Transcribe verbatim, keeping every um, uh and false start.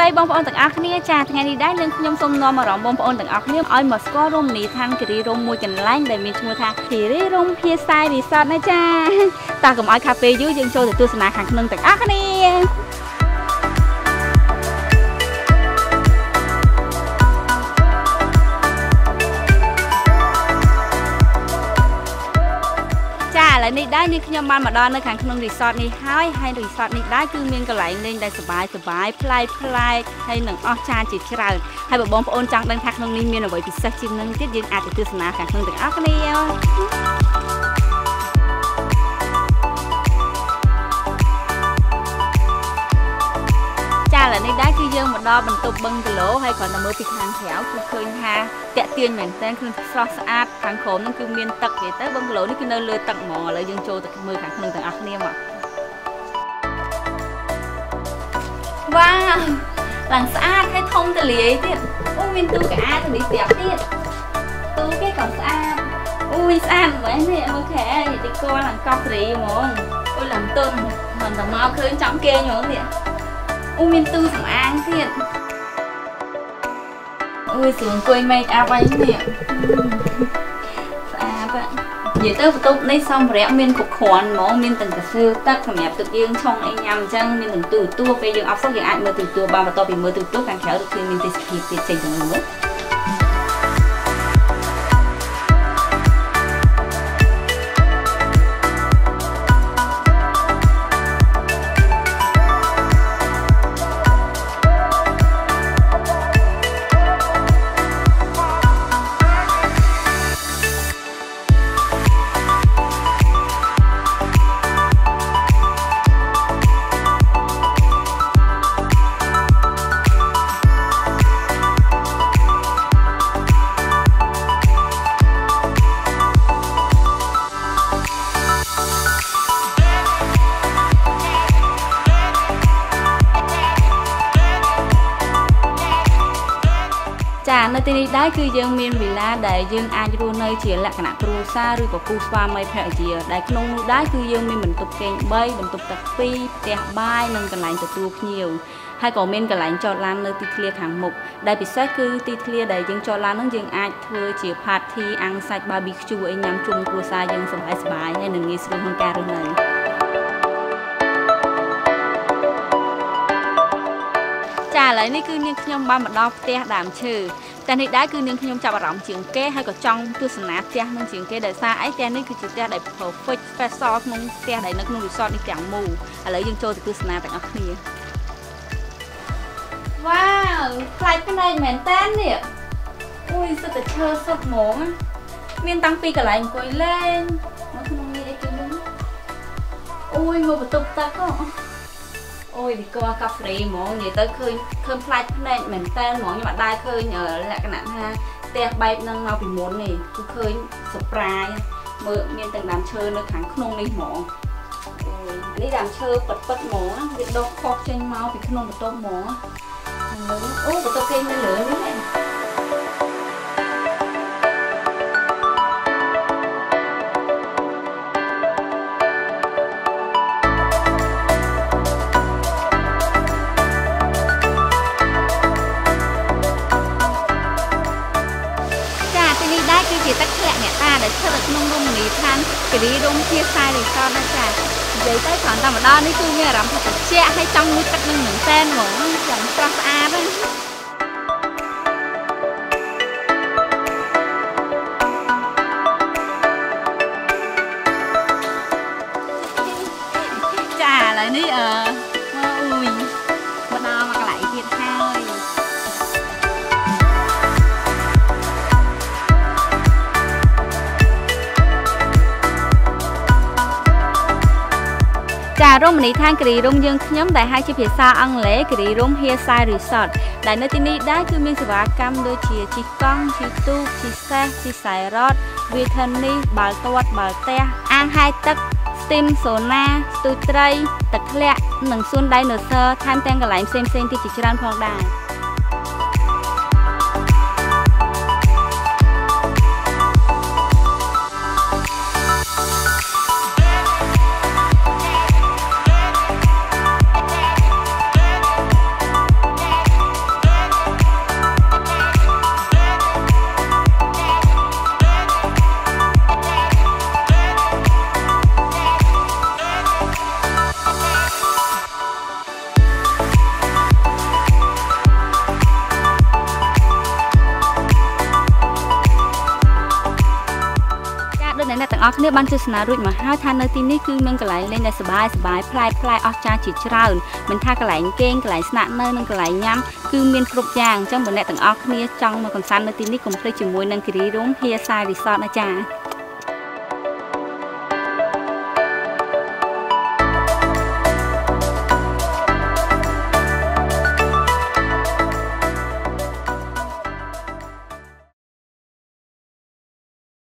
ដីបងប្អូនទាំងអស់គ្នាចាថ្ងៃនេះដែរនឹងខ្ញុំសូមនាំអារម្មណ៍បងប្អូនទាំងអស់គ្នាឲ្យមកស្គាល់រមណីយដ្ឋានគិរីរម្យមួយកន្លែងដែលមានឈ្មោះថាគិរីរម្យភាសារីសតណាចាតើកុំឲ្យខាប់ពេលយូរយើងចូលទៅទស្សនាខាងក្នុងទាំងអស់គ្នាឥឡូវនេះដែរនេះខ្ញុំបានមកដល់នៅខាងក្នុងរីសតនេះហើយហើយរីសតនេះដែរគឺមានកន្លែងលេងដែលសប្បាយសប្បាយប្លែកប្លែកហើយនឹងអស្ចារ្យជាច្រើនហើយបើបងប្អូនចង់ដឹងថាក្នុងនេះមានអ្វីពិសេសជាងនឹងទៀតយើងអាចទៅទស្សនាខាងក្នុងទាំងអស់គ្នាចាឥឡូវនេះដែរគឺយើងមកដល់បន្ទប់បឹងគីឡូហើយគ្រាន់តែមើលពីខាងក្រៅគឺឃើញថាតាក់ទាញមែនទែនគឺស្រស់ស្អាតខាងក្រោមហ្នឹងគឺមានទឹកទេទៅបឹងគីឡូនេះគឺនៅលើទឹកហ្មងឥឡូវយើងចូលទៅមើលខាងក្នុងទាំងអស់គ្នាមកវ៉ាវឡើងស្អាតហើយធំទលាយទៀតអូមានទូកៅអៅទៅនេះប្រាប់ទៀតទូគេក៏ស្អាតអូយស្អាតមែននេះអូខេទីកលឡើងកប់សេរីហ្មងអូយឡើងទុនមិនតែមកឃើញចង់គេហ្មងនេះអូមានទូសម្អាងទៀតអូយស្រួលអង្គុយ make up អីនេះស្អាតនិយាយទៅបន្ទប់នេះសម្ភារៈមានគ្រប់គ្រាន់ហ្មងមានទាំងកាសឺទឹកសម្រាប់ទឹកយើងឆុងអីញ៉ាំអញ្ចឹងមានទាំងទូទួពេលយើងអត់សុខយើងអាចមើលទូទួបានបន្ទាប់ពីមើលទូទួខាងក្រៅគឺមានទេសភាពទៀតចេញទៅមើលចានៅទីនេះដែរគឺយើងមានវីឡាដែលយើងអាចរស់នៅជាលក្ខណៈគ្រួសារឬក៏គូស្វាមីភរិយាដែលក្នុងនោះដែរគឺយើងមានបន្ទប់គេងបីបន្ទប់ទឹកពីរផ្ទះបាយនិងកន្លែងទទួលភ្ញៀវហើយក៏មានកន្លែងចតឡាននៅទីធ្លាខាងមុខដែលពិសេសគឺទីធ្លាដែលយើងចតឡានហ្នឹងយើងអាចធ្វើជា party អាំងសាច់ barbecue អីញ៉ាំជុំគ្រួសារយើងសប្បាយសប្បាយហើយនឹងងាយស្រួលក្នុងការរស់នៅចាឥឡូវនេះគឺនាងខ្ញុំបានមកដល់ផ្ទះដើមឈើតែនេះដែរគឺនាងខ្ញុំចាប់អារម្មណ៍ជាងគេហើយក៏ចង់ទស្សនាផ្ទះនឹងជាងគេដោយសារអីផ្ទះនេះគឺជាផ្ទះដែល perfect special ក្នុងផ្ទះដែលនៅក្នុង resort នេះទាំងមូលឥឡូវយើងចូលទៅទស្សនាទាំងអស់គ្នាវ៉ាវប្លែកភ្នែកមែនតើនេះអូយសិតតែឈើសុទ្ធហ្មងមានតាំងពីកន្លែងអង្គុយលេងនៅក្នុងនេះអីគេនោះអូយមកបន្ទប់ទឹកហ៎អូយឌីកកាហ្វេហ្មងនិយាយទៅឃើញឃើញផ្លាច់ភ្នែកមែនតើហ្មងខ្ញុំអត់ដែរឃើញលក្ខណៈថាផ្ទះបែបហ្នឹងមកពីមុននេះគឺឃើញសប្រាយមើលមានទាំងដើមឈើនៅខាងក្នុងនេះហ្មងអូយនេះដើមឈើប៉ិតប៉ិតហ្មងវាដុះខុសចេញមកពីក្នុងបន្ទប់ហ្មងអូបន្ទប់គេនៅលើនេះគឺជាទឹកធ្លាក់អ្នកតាដែលស្ថិតនៅក្នុងរមណីយដ្ឋានគិរីរម្យភាសារីសតណាចានិយាយទៅគ្រាន់តែម្ដងនេះគឺមានអារម្មណ៍ថាត្រជាក់ហើយចង់ងូតទឹកនឹងមែនតែនហ្មងយ៉ាងស្រស់ស្អាតហ្នឹងចាឥឡូវនេះអឺមកអ៊ុយមកដល់មកកន្លែងទៀតហើយចារមណីយដ្ឋានគិរីរម្យយើងខ្ញុំដែលហៅជាភាសាអង់គ្លេសគិរីរម្យ Hillside Resort ដែលនៅទីនេះដែរគឺមានសេវាកម្មដូចជាជិះកង់ជិះទូកជិះសេះជិះខ្សែរ៉កវាលថនីសបាល់ទាត់បាល់ទះអាងហែកទឹកស្ទីមសូណាស្ទូចត្រីទឹកធ្លាក់និងសួន Dinosaur ថែមទាំងកន្លែងផ្សេងៗទៀតជាច្រើនផងដែរ ចទាំងអស់គ្នាបានទស្សនារួចមកហើយថានៅទីនេះគឺមានកន្លែងលេងដែលសប្បាយសប្បាយប្លែកប្លែកអស្ចារ្យជាច្រើនមិនថាកន្លែងគេងកន្លែងស្នាក់នៅនិងកន្លែងញ៉ាំគឺមានគ្រប់យ៉ាងអញ្ចឹងបើអ្នកទាំងអស់គ្នាចង់មកកម្សាន្តនៅទីនេះកុំភ្លេចជាមួយនឹងគិរីរ៉ូម Hillside Resort ណាចា៎